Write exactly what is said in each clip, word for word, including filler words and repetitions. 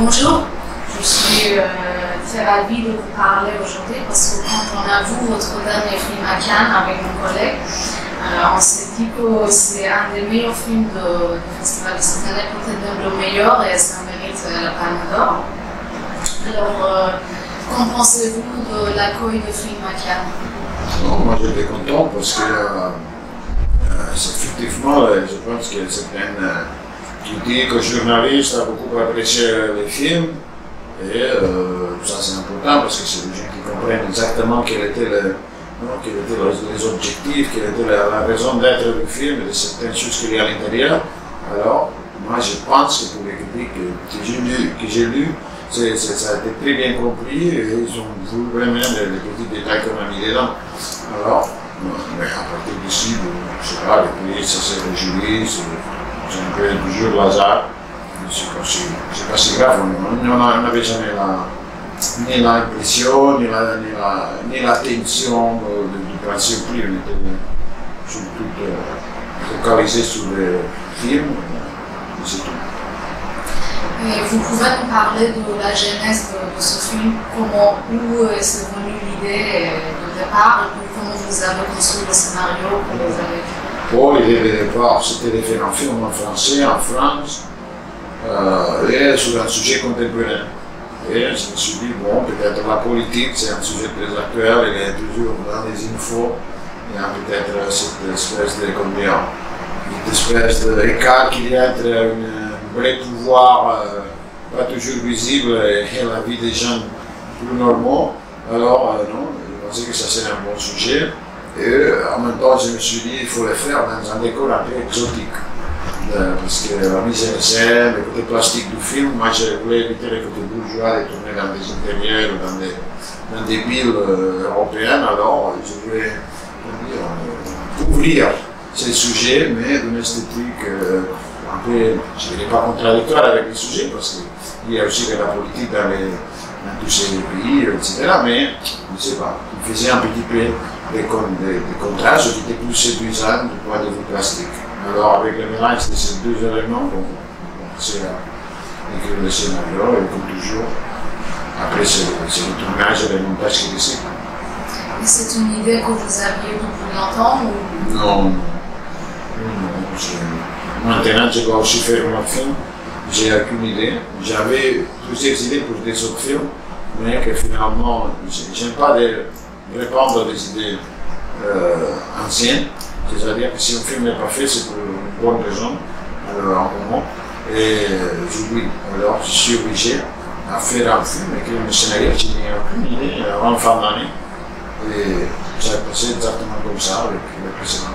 Bonjour, je suis euh, très ravie de vous parler aujourd'hui parce que quand on a vu votre dernier film à Cannes avec mon collègue, euh, on s'est dit que c'est un des meilleurs films de, du festival de cette année, peut-être même le meilleur, et ça mérite euh, la Palme d'Or. Alors, euh, qu'en pensez-vous de l'accueil du film à Cannes? Non, moi j'étais content parce que euh, euh, effectivement, je pense que c'est une euh, qui dit que le journaliste a beaucoup apprécié les films et euh, ça c'est important parce que c'est des gens qui comprennent exactement quels étaient, le, non, quels étaient les, les objectifs, quelle était la, la raison d'être du film et de certaines choses qu'il y a à l'intérieur. Alors, moi je pense que pour les critiques que, que j'ai lues, que j'ai lu, c'est, c'est, ça a été très bien compris et ils ont voulu vraiment les, les petits détails qu'on a mis dedans. Alors, mais à partir d'ici, je sais pas, les polices, c'est le jury, c'est un peu toujours le hasard. C'est pas si, c'est pas si grave, on n'avait jamais la, ni l'impression, ni, la, ni, la, ni l'attention du principe pris, on était surtout euh, focalisé sur les films, et c'est tout. Et vous pouvez nous parler de la genèse de, de ce film, comment, où est venue l'idée de départ, et comment vous avez construit le scénario, comment vous avez fait? Bon, l'idée de départ, c'était de faire un film en français, en France, euh, et sur un sujet contemporain. Et je me suis dit, bon, peut-être la politique, c'est un sujet très actuel, il est toujours dans les infos, il y a peut-être cette espèce de, combien, une espèce d'écart qu'il y a entre un vrai pouvoir euh, pas toujours visible et, et la vie des gens plus normaux. Alors, euh, non, je pensais que ça serait un bon sujet. Et euh, en même temps, je me suis dit qu'il faut le faire dans un décor un peu exotique. Euh, parce que la mise en scène, le côté plastique du film, moi je voulais éviter le côté bourgeois de tourner dans des intérieurs ou dans des, dans des villes euh, européennes. Alors, je voulais dire, euh, ouvrir ces sujets, mais d'une esthétique euh, un peu, je ne dirais pas contradictoire avec les sujets, parce qu'il y a aussi de la politique dans, les, dans tous ces pays, et cetera. Mais, je ne sais pas, il faisait un petit peu des, des, des contrastes qui étaient plus séduisants du point de vue plastique. Alors, avec le mélange de ces deux éléments, on commençait à écrire le scénario, et comme toujours, après c'est le tournage et le montage qui décide. Et c'est une idée que vous aviez depuis longtemps ou... Non, non, non. Maintenant, je dois aussi faire un autre film. J'ai aucune idée. J'avais plusieurs idées pour des autres films, mais que finalement, je n'aime pas de répondre des idées euh, anciennes. C'est-à-dire que si un film n'est pas fait, c'est pour une bonne raison, alors, un moment. Et euh, j'oublie. Alors, je suis obligé à faire un film, écrire un scénario, je n'ai aucune idée avant la fin d'année. Et ça a passé exactement comme ça avec le précédent.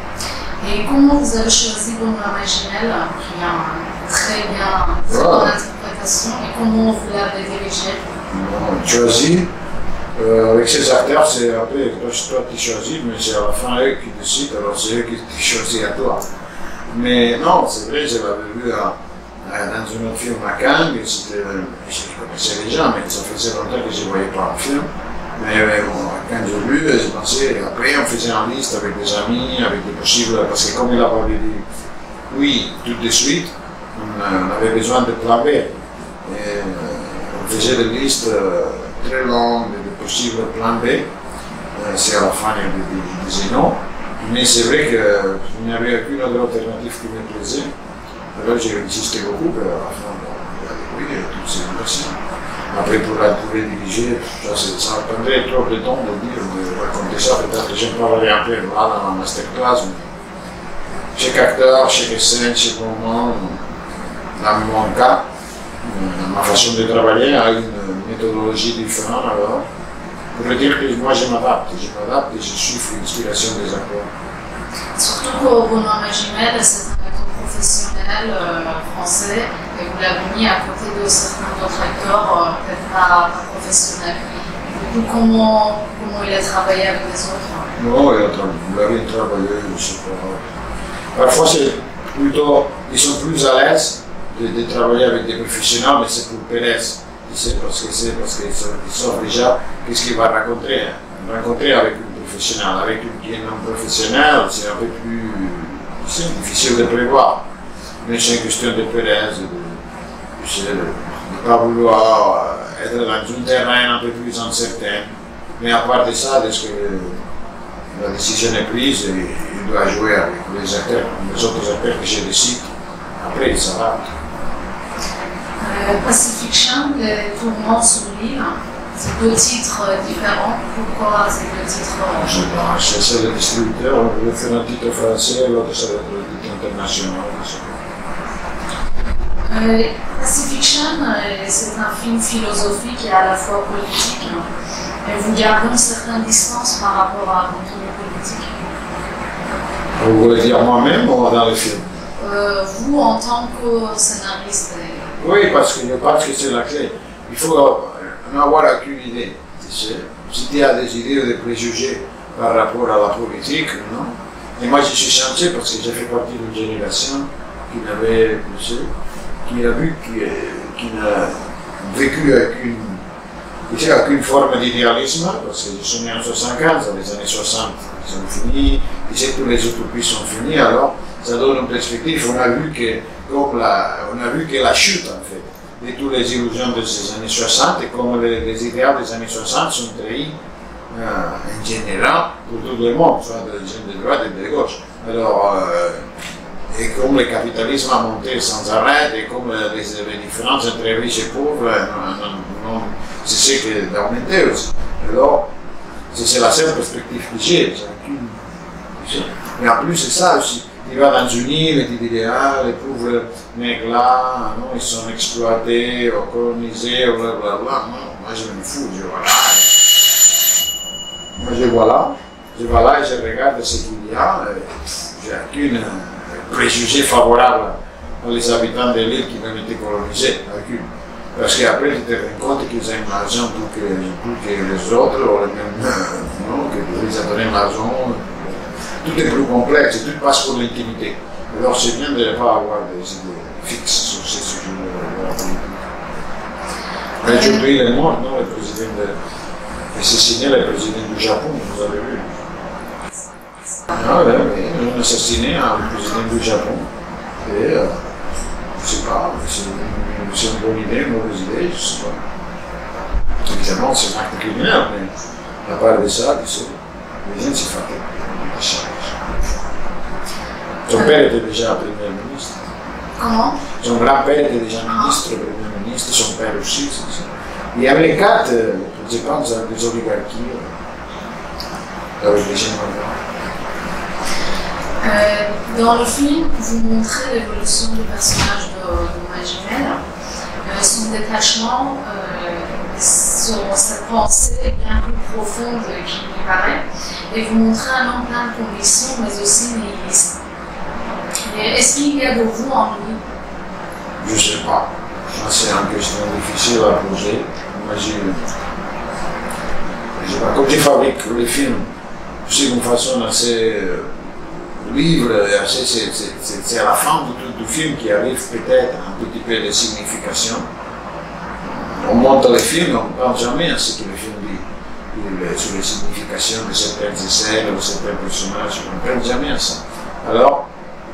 Et comment vous avez choisi Benoît Magimel, qui a une très bien très bonne interprétation, et comment vous l'avez dirigé? Bon, choisi, euh, avec ces acteurs, c'est un peu toi qui choisis, mais c'est à la fin eux qui décident, alors c'est eux qui, qui choisissent à toi. Mais non, c'est vrai, je l'avais vu à, à, dans un autre film à Cannes, je connaissais les gens, mais ça faisait longtemps que je ne voyais pas un film. Mais euh, bon, quand j'ai lu, j'ai pensé, après on faisait une liste avec des amis, avec des possibles, parce que comme il a pas dit oui tout de suite, on, on avait besoin de plan B. Et euh, on faisait des listes euh, très longues de possibles plans B, euh, c'est à la fin des disait non. Mais c'est vrai qu'il n'y avait aucune autre alternative qui me plaisait. Alors j'ai insisté beaucoup, mais à la fin, on a dit oui, et tout s'est bien passé. Après, pour la trouver dirigée, ça, ça prendrait trop de temps de dire, de raconter ça. Peut-être que je me parlerai un peu là dans la masterclass, mais chaque acteur, chaque scène, chaque moment, dans mon cas, ma façon de travailler a une méthodologie différente. Alors, pour le dire que moi je m'adapte, je m'adapte et je suis l'inspiration des acteurs. Surtout pour Benoît Magimel, c'est un acteur professionnel euh, français, et vous l'avez mis à côté de certains autres acteurs, euh, peut-être pas, pas professionnels. Du coup, comment, comment il a travaillé avec les autres? Non, il a, il a bien travaillé, je sais pas. Parfois, c'est plutôt, ils sont plus à l'aise de, de travailler avec des professionnels, mais c'est pour Pérez. C'est parce que c'est parce qu'ils savent déjà qu'est-ce qu'il va rencontrer. Hein. Rencontrer avec une professionnelle, avec une qui est non professionnelle, c'est un peu plus difficile de prévoir. Mais c'est une question de Pérez, de, de, de pas vouloir être dans un terrain un peu plus incertain. Mais à part de ça, dès que la décision est prise, il doit jouer avec les acteurs, les autres acteurs que je décide. Après, ça va. Euh, Pacifiction, les tourments sur l'île, c'est deux titres différents. Pourquoi ces deux titres? Je sais pas, c'est le distributeur, on veut faire un titre français, l'autre c'est le titre international. Euh, Pacifiction, euh, c'est un film philosophique et à la fois politique. Et vous gardez une certaine distance par rapport à votre politique. Vous voulez dire moi-même ou dans le film? Euh, vous, en tant que scénariste. Oui, parce que je pense que c'est la clé. Il faut n'avoir aucune idée. Tu sais. Si tu as des idées ou des préjugés par rapport à la politique, non. Et moi, je suis chanceux parce que j'ai fait partie d'une génération qui n'avait, tu sais, qui a vu, qui, qui n'a vécu avec une, tu sais, avec une forme d'idéalisme, parce que je suis né en soixante-quinze, dans les années soixante, ils sont finis, tu sais, tous les utopies sont finis, alors ça donne une perspective. On a vu que, comme la, on a vu que la chute, en fait, de toutes les illusions de ces années soixante, et comme les, les idéaux des années soixante sont trahis euh, en général pour tout le monde, soit des gens de droite et de gauche. Alors, euh, et comme le capitalisme a monté sans arrêt, et comme les, les différences entre riches et pauvres, non, non, c'est ce qui a augmenté aussi. Alors, c'est la seule perspective que j'ai. Mais en plus, c'est ça aussi. Tu vas dans une île et tu dis, ah, les pauvres mecs là, non, ils sont exploités, colonisés, blablabla. Non, moi je me fous, je vois là. Moi je vois là, je vois là et je regarde ce qu'il y a. J'ai aucun préjugé favorable aux habitants de l'île qui ont été colonisés. Aucune. Parce qu'après, tu te rends compte qu'ils ont l'argent plus que, plus que les autres, ou les mêmes, non, qu'ils ont donné l'argent. Tout est plus complexe, tout passe pour l'intimité. Alors c'est bien de ne pas avoir des idées fixes sur ces sujets-là. Mais aujourd'hui, il est mort, non, le président de... assassiné le président du Japon, vous avez vu. Ah ouais, mais on a assassiné le président du Japon. Et euh, je ne sais pas, c'est une bonne idée, une mauvaise idée, je ne sais pas. Évidemment, c'est un acte criminel, mais à part de ça, tu sais, les gens s'y font. Son père était déjà Premier ministre. Comment? Son grand-père était déjà ministre, Premier ministre, son père aussi. Il y avait les quatre, je pense, des oligarchies avec les gens. Euh, dans le film, vous montrez l'évolution du personnage de, de Magimel, euh, son détachement, euh, son, sa pensée bien plus profonde qu'il n'y paraît, et vous montrez un homme plein de convictions, mais aussi nihiliste. Est-ce qu'il y a de vous en lui? Je ne sais pas. C'est une question difficile à poser. Moi, je ne sais pas. Comme je fabrique les films, c'est d'une façon assez libre, c'est à la fin du, du film qui arrive peut-être un petit peu de signification. On monte les films, on ne pense jamais à ce que le film dit sur les significations de certaines scènes ou certains personnages. On ne pense jamais à ça. Alors,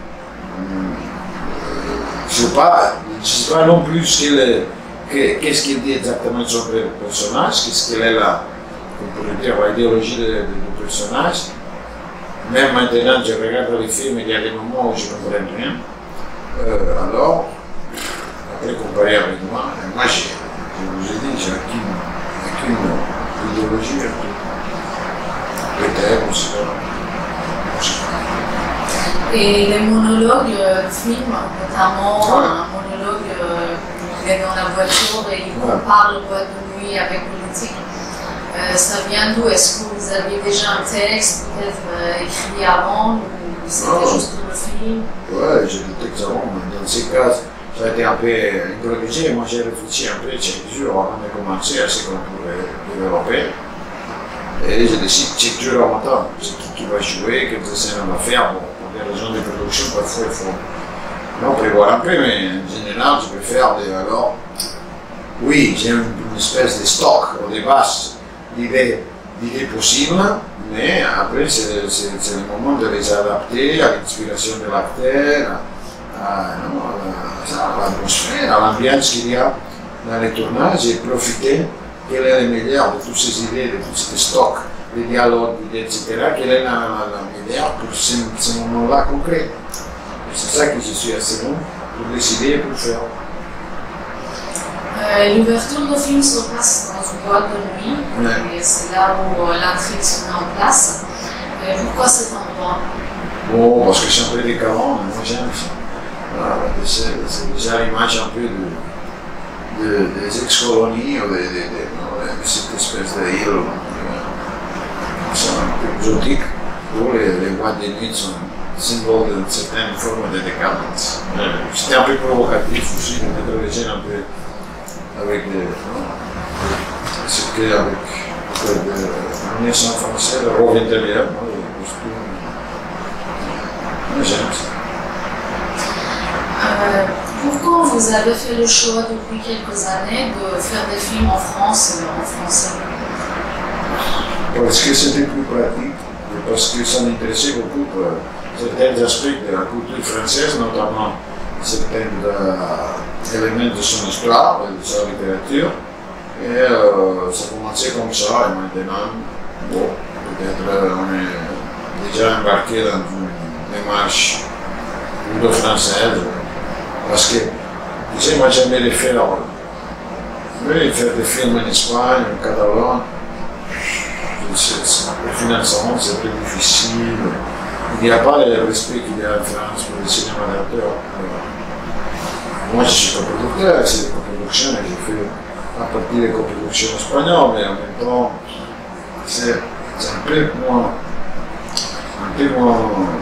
je ne sais pas, je sais pas non plus qu'est-ce qu'il dit exactement sur le personnage, qu'est-ce qu'elle est la, on pourrait dire, l'idéologie du personnage. Même maintenant, je regarde les films, il y a des moments où je ne comprends rien. Euh, alors, après comparer avec moi, moi je, je vous ai dit, j'ai aucune, aucune idéologie. Peut-être, je ne sais pas. Et les monologues euh, film, notamment ouais. Un monologue euh, il est dans la voiture et il ouais. Parle de boîte de nuit avec politique. Euh, ça vient d'où? Est-ce que vous aviez déjà un texte peut-être euh, écrit avant ou c'était juste pour le film? Oui, j'ai des textes avant, mais dans ces cas, ça a été un peu improvisé. Moi j'ai réfléchi un peu chaque jour avant de commencer à ce qu'on pourrait développer. Et j'ai décidé chaque jour en même temps, c'est qui, qui va jouer, quelles scènes on va faire. Bon, pour des raisons de production, parfois il faut non, prévoir un peu, mais en général, je peux faire des. Alors, oui, j'ai une, une espèce de stock au départ d'idées possibles, mais après, c'est le moment de les adapter à l'inspiration de l'acteur, à, à l'atmosphère, à l'ambiance qu'il y a dans les tournages et profiter quel est le meilleur de toutes ces idées, de tous ces stocks, les dialogues, et cetera, quel est le meilleur pour ce, ce moment-là concret. C'est ça que je suis assez bon pour décider et pour faire. Euh, L'ouverture du film se passe dans une boîte de nuit, ouais. Et c'est là où euh, l'intrigue se met en place. Et pourquoi cet endroit? Bon, parce que c'est un peu décalant, mais moi j'aime ça. Voilà, c'est déjà l'image un peu de, de, des ex-colonies ou de, de, de, de cette espèce d'île euh, un peu exotique où les, les boîtes de nuit sont symbole d'une certaine forme de décadence. C'était un peu provocatif aussi de mettre les jeunes un peu avec des. C'était avec de l'ancien français, le robe intérieur, le costume. J'aime ça. Euh, pourquoi vous avez fait le choix depuis quelques années de faire des films en France, en français? Parce que c'était plus pratique, et parce que ça m'intéressait beaucoup pour certains aspects de la culture française, notamment certains euh, éléments de son histoire et de sa littérature. Et euh, ça commençait comme ça, et maintenant, bon, peut-être euh, on est déjà embarqué dans une démarche plutôt française. Parce que, tu sais, moi j'aimais les faire, oui, faire des films en Espagne, en Catalogne. Le financement, c'est très difficile. Il n'y a pas le respect qu'il y a en France pour le cinéma d'auteur. Moi, je suis coproducteur, c'est des coproductions que j'ai fait à partir des coproductions espagnoles, mais en même temps, c'est un peu moins, un peu moins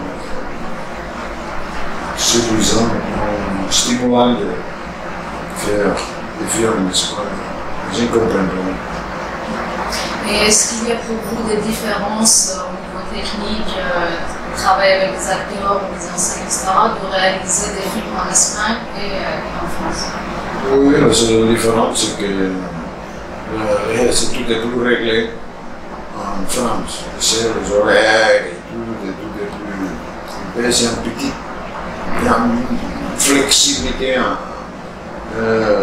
séduisant, moins stimulant de faire des films en Espagne. Je comprends bien. Et est-ce qu'il y a pour vous des différences euh, au niveau technique, euh, de travailler avec des acteurs ou des enseignants, et cetera, de réaliser des films en Espagne et, euh, et en France? Oui, la seule différence, c'est que euh, c'est tout est plus réglé en France. C'est les horaires et tout, et tout est plus. C'est un petit. Il y a une flexibilité en, euh,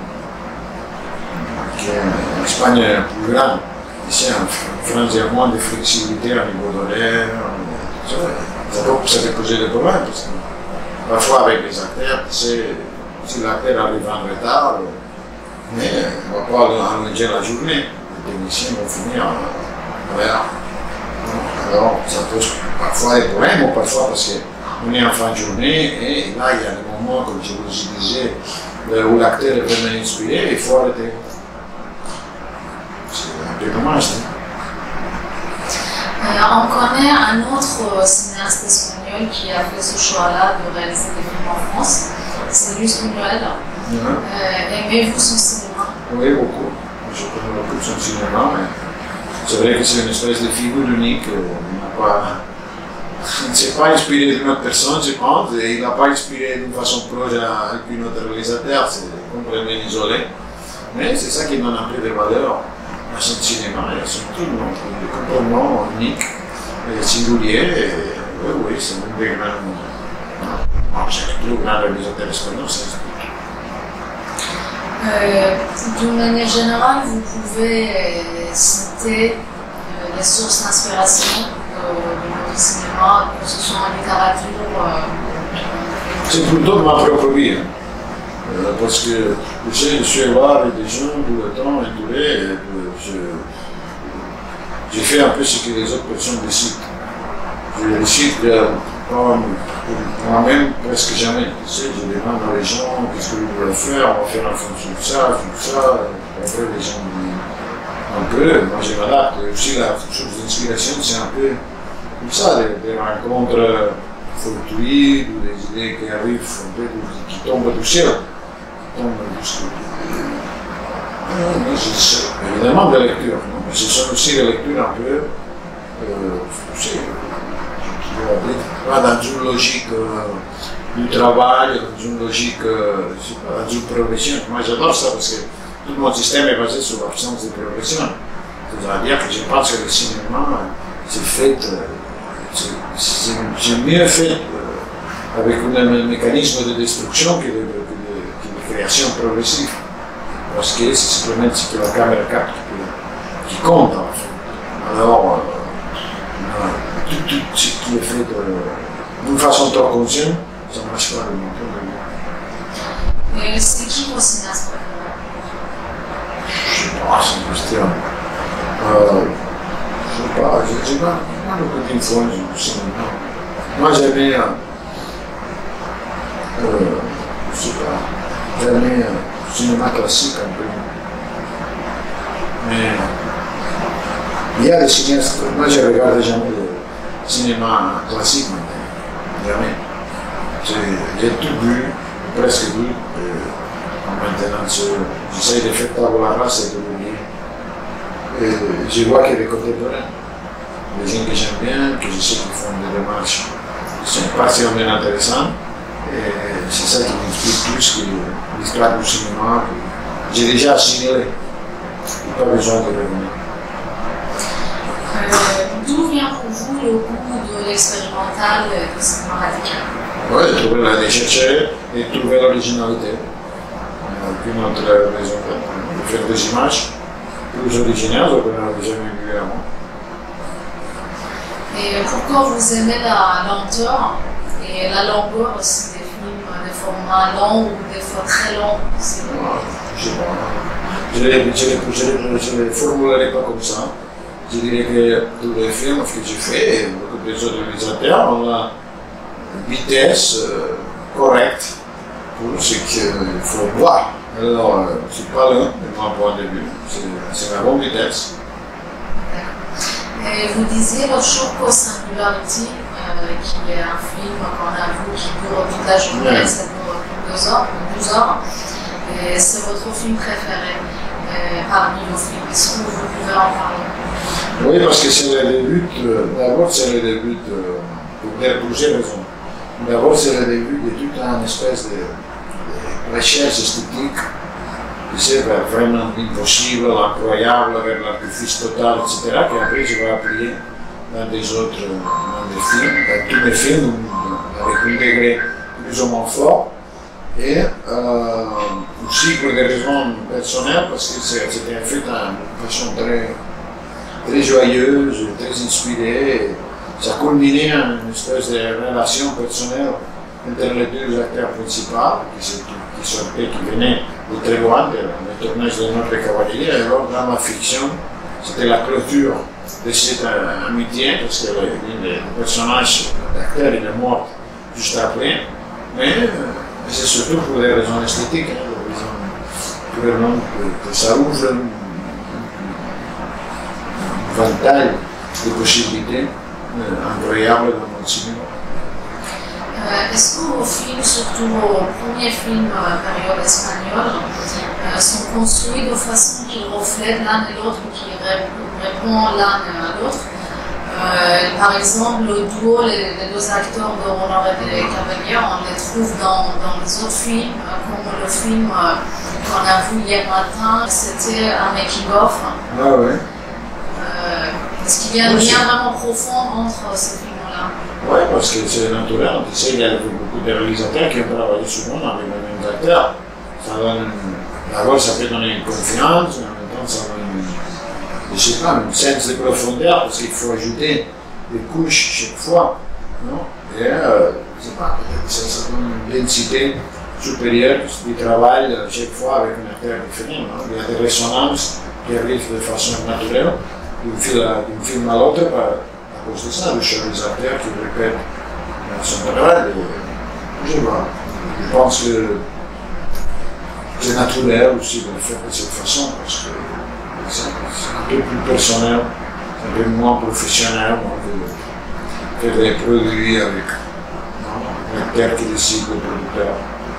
qui en Espagne est plus grande. Ici en France, il y a moins de flexibilité au niveau d'horaire. Ça, ça peut poser des problèmes parce que parfois avec les acteurs, tu sais, si l'acteur arrive en retard, mais on ne va pas allonger la journée. Les techniciens vont finir en horaire. Alors ça pose parfois des problèmes, ou parfois parce qu'on est en fin de journée et là il y a des moments, comme je vous disais, où l'acteur est vraiment inspiré, il faut arrêter. C'est un peu dommage. Euh, on connaît un autre euh, cinéaste espagnol qui a fait ce choix-là de réaliser des films en France, c'est Luis Buñuel. Mm-hmm. euh, Aimez-vous son cinéma? Oui, beaucoup. Je connais beaucoup de son cinéma, mais c'est vrai que c'est une espèce de figure unique. Il ne s'est pas inspiré d'une autre personne, je pense, et il n'a pas inspiré d'une façon proche avec une autre réalisateur, c'est complètement isolé. Mais c'est ça qui donne un peu de valeur à son cinéma et à son tout, donc, complètement unique et singulier. Et, oui, oui, c'est un des grands. Non, c'est le plus grand réalisateur espagnol, ça explique. Euh, D'une manière générale, vous pouvez euh, citer euh, les sources d'inspiration de, de votre cinéma, que ce soit en littérature. Euh, c'est plutôt de ma propre vie. Hein. Euh, parce que je sais, je suis là avec des gens tout le temps, entouré, et je, je fais un peu ce que les autres personnes décident. Je décide euh, moi-même presque jamais. Tu sais, je demande aux gens qu'est-ce que vous voulez faire, on va faire en fonction de ça, de ça. Après, les gens me disent un peu, moi je m'adapte. Aussi, la source d'inspiration, c'est un peu comme ça, des, des rencontres fortuites ou des idées qui arrivent, un peu, qui tombent du ciel. Évidemment de lecture, non? Mais ce sont aussi des lectures un peu, euh, je sais, pas dans une logique euh, du travail, dans une logique, euh, je sais pas, dans une progression. Moi j'adore ça parce que tout mon système est basé sur l'absence de progression. C'est-à-dire que je pense que le cinéma, c'est fait, euh, c'est mieux fait euh, avec un mécanisme de destruction que de, de création progressive. parce que c'est simplement ce que la caméra capte qui, qui compte en fait. Alors, euh, tout, tout ce qui est fait de, d'une façon trop consciente, ça ne marche pas le monde. Et c'est qui vos cinéastes préférés? Je ne sais pas, c'est une question. Euh, je ne sais pas, je ne sais pas, pas beaucoup d'influence du cinéma. Moi j'aimais, euh, euh, je ne sais pas, j'aimais le euh, cinéma classique un peu. Mais il y a des cinéastes, moi je regarde jamais le cinéma classique maintenant, jamais. J'ai tout vu, presque vu, et maintenant j'essaie de faire table rase et de l'oublier. Et je vois qu'il y a des contemporains, des gens que j'aime bien, que je sais qu'ils font des démarches qui sont particulièrement intéressantes. Et c'est ça qui m'inspire plus que l'histoire du cinéma que j'ai déjà assimilé. Il n'y a pas besoin de revenir. Euh, D'où vient pour vous le goût de l'expérimental et du cinéma radical? Oui, de trouver la chercher et de trouver l'originalité. Aucune autre raison de faire des images plus originales que l'on n'avait jamais vues avant. Et pourquoi vous aimez la lenteur et la longueur aussi des films, des formats longs ou des fois très longs? Je ne sais pas. Je ne les formulerai pas comme ça. Je dirais que tous les films que j'ai faits, beaucoup des autres réalisateurs, ont la vitesse euh, correcte pour ce qu'il faut voir. Alors, euh, c'est pas long, de mon point de vue, c'est la bonne vitesse. Et vous disiez l'autre jour qu'au Singularity, euh, qui est un film qu'on a vu qui dure toute la journée, ouais. Ça dure plus de deux heures, douze heures, et c'est votre film préféré euh, parmi vos films. Est-ce que vous pouvez en parler? Oui, parce que c'est le début, euh, d'abord c'est le début de, pour plusieurs raisons. D'abord c'est le début de toute une espèce de, de recherche esthétique, c'est vraiment impossible, incroyable, vers l'artifice total, et cetera, qu'après je vais appliquer dans des autres dans des films, dans tous les films, avec un degré plus ou moins fort. Et euh, aussi pour des raisons personnelles, parce que c'était en fait une façon très, très joyeuse, très inspirée. Et ça culminait en une espèce de relation personnelle entre les deux acteurs principaux, qui, qui, sortaient, qui venaient de très loin, du tournage de Notre Cavalier. Alors dans ma fiction, c'était la clôture de cette euh, amitié, parce que le, le personnage, l'acteur, il est mort juste après. Mais euh, c'est surtout pour des raisons esthétiques, hein, des raisons pour le monde que, que ça ouvre un ventail de possibilités euh, incroyables dans notre cinéma. Euh, Est-ce que vos films, surtout vos premiers films euh, période espagnole, euh, sont construits de façon qui reflètent l'un et l'autre, qui ré répondent l'un à l'autre? Euh, par exemple, le duo, les, les deux acteurs de Honoré de Cavalier, on les trouve dans, dans les autres films, euh, comme le film euh, qu'on a vu hier matin, c'était un making-of. Ah ouais. Euh, Est-ce qu'il y a un lien vraiment profond entre ces films-là? Oui, parce que c'est naturel. Tu sais, il y a beaucoup de réalisateurs qui ont travaillé souvent avec les mêmes acteurs. Ça donne, d'abord, ça peut donner une confiance, en même temps, ça donne une, je sais pas, une sens de profondeur, parce qu'il faut ajouter des couches chaque fois. Non? Et, euh, je sais pas, ça, ça donne une densité supérieure du travail chaque fois avec un acteur différent. Non? Il y a des résonances qui arrivent de façon naturelle, d'un film à l'autre, à cause de ça, le réalisateur qui répète son travail. Je sais pas. Je pense que c'est naturel aussi de le faire de cette façon, parce que c'est un peu plus personnel, un peu moins professionnel, de faire des produits avec l'acteur qui décide, le producteur.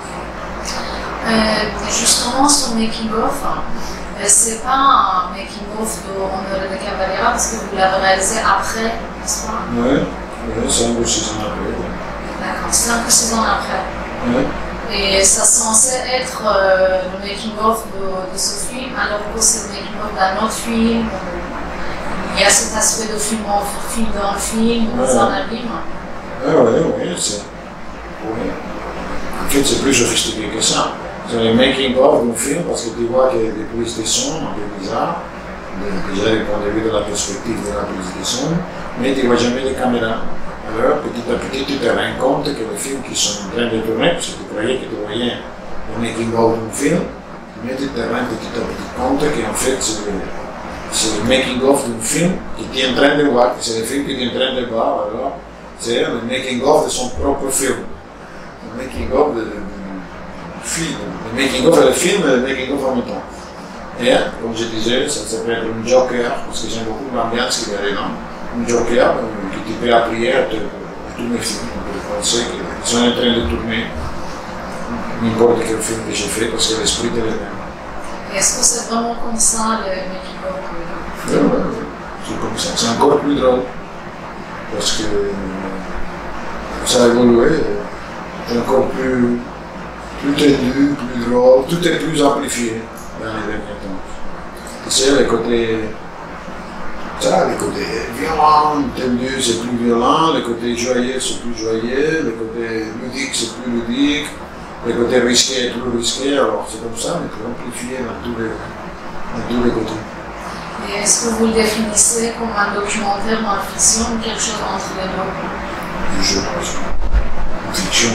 Euh, justement, son making-of, c'est pas un making-of de Honoré de Cavalier, parce que vous l'avez réalisé après, n'est-ce pas? Oui, oui, cinq ou six ans après. D'accord, cinq ou six ans après. Oui. Et ça censé être euh, le making-of de, de ce film, alors que c'est le making-of d'un autre film. Il y a cet aspect de film, en, film dans le film, ouais. Dans un abîme. Oui, oui, oui. C'est... Oui. En fait, c'est plus sophistiqué que ça. C'est le making-of d'un film parce que tu vois qu'il y a des prises de son un peu bizarres, déjà du point de vue de la perspective de la prise de son, mais tu ne vois jamais les caméras. Alors petit à petit tu te rends compte que les films qui sont en train de tourner, parce que tu croyais que tu voyais le making-of d'un film, mais tu te rends petit à petit compte qu'en fait c'est le, c'est le making-of d'un film que tu es en train de voir, c'est le film que tu es en train de voir, alors c'est le making-of de son propre film. Le making-of de, de, de film. Le making-of est le film et le making-of en même temps. Et comme je disais, ça s'appelle un joker, parce que j'aime beaucoup l'ambiance qu'il y a dedans. Un joker qui te fait appuyer à, te, à tous mes films. Je pensais qu'ils sont en train de tourner n'importe quel film que j'ai fait parce que l'esprit est le même. Est-ce que c'est vraiment comme ça le making-of? Oui, oui, oui. C'est comme ça. C'est encore plus drôle. Parce que ça a évolué. C'est encore plus, plus tendu, plus drôle. Tout est plus amplifié dans les derniers temps. Tu sais, les côtés. Ça, les côtés violents, tendus, c'est plus violent. Les côtés joyeux, c'est plus joyeux. Les côtés ludiques, c'est plus ludique. Les côtés risqués, plus risqués. Alors, c'est comme ça, mais plus amplifié dans tous les, dans tous les côtés. Et est-ce que vous le définissez comme un documentaire ou une fiction ou quelque chose entre les deux? Je pense. Une fiction.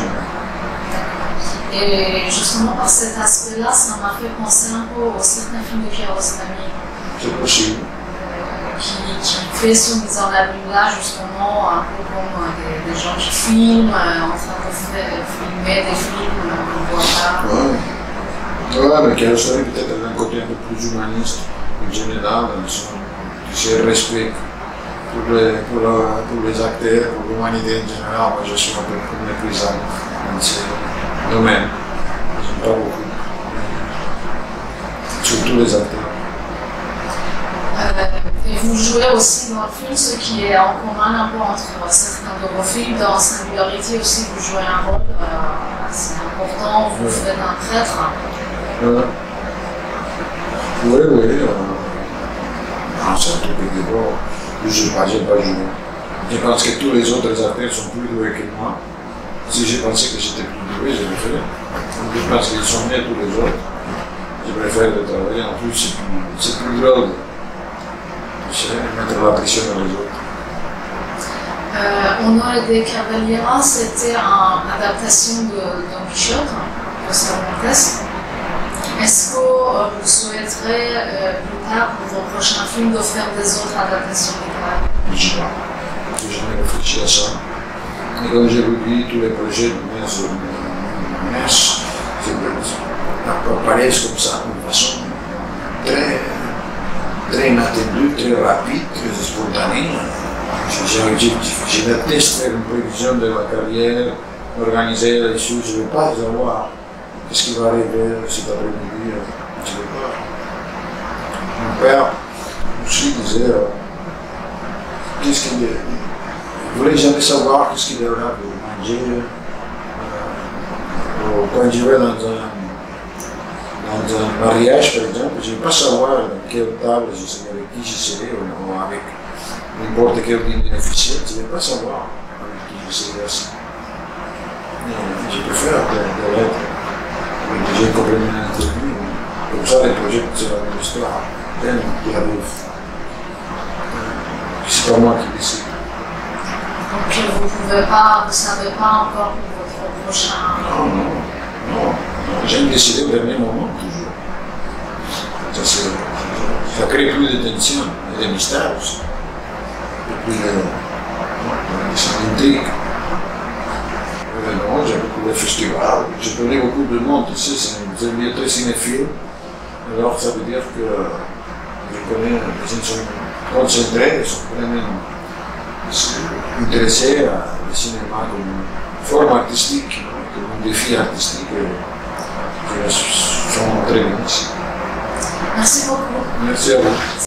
Et justement, par cet aspect-là, ça m'a fait penser un peu aux certains films de Kiarostami. C'est possible. Qui, qui fait son mise en abîme-là, justement, un peu comme des, des gens qui filment, euh, en train de faire, filmer des films, on voit ça. Ouais, ouais, mais Kiarostami peut-être a un côté un peu plus humaniste, en général, dans son, son respect pour les, pour, la, pour les acteurs, pour l'humanité en général. Moi, je suis un peu plus méprisant dans ces domaines. J'aime pas beaucoup. Surtout les acteurs. Euh, et vous jouez aussi dans le film ce qui est en commun un peu entre certains de vos films. Dans Singularity aussi, vous jouez un rôle euh, assez important, vous faites un prêtre. Euh, oui, oui. Euh, non, c'est un truc de bon. Je n'ai pas, pas joué. Je pense que tous les autres acteurs sont plus doués que moi. Si j'ai pensé que j'étais plus doué, je le ferais. Je pense qu'ils sont mieux tous les autres. Je préfère le travailler. En plus, c'est plus, c'est plus drôle. C'est mettre la pression dans les autres. Euh, Honore de Cavaliera, c'était une adaptation de Don Quichotte, de Cervantes. Est-ce que euh, vous souhaiterez euh, plus tard pour vos prochains films de faire des autres adaptations littéraires? Je ne sais pas. Je n'ai jamais réfléchi à ça. Et comme je vous dis, tous les projets de mes mèches apparaissent comme ça, d'une façon très, très inattendue, très rapide, très spontanée. Je, je, je, je déteste faire une prévision de la carrière, organiser les choses, je ne veux pas savoir qu'est-ce qui va arriver cet après-midi. Je ne veux pas. Mon père aussi disait qu'est-ce qu'il ne voulait jamais savoir qu'est-ce qu'il y aura pour manger. Euh, quand je vais dans un, dans un mariage, par exemple, je ne veux pas savoir dans quelle table je serai, avec qui je serai, ou avec n'importe quel bénéficiaire, je ne veux pas savoir avec qui je serai assis. Je préfère de l'être avec des gens complètement introduits. Comme ça, les projets c'est la même histoire, plein qui arrivent. C'est pas moi qui décide. Donc vous ne pouvez pas, vous ne savez pas encore pour votre prochain. Non, non, non. non. J'aime décider au dernier moment, toujours. Ça, ça crée plus de tension et de mystère aussi. Et puis, euh, c'est une intrigue. Non, j'ai beaucoup de festivals, je connais beaucoup de monde ici, c'est un milieu très cinéphile. Alors ça veut dire que je connais, les gens sont concentrés, ils sont vraiment intéressés à le cinéma comme une forme artistique, comme un défi artistique. Je suis très bien ici. Merci beaucoup. Merci à vous.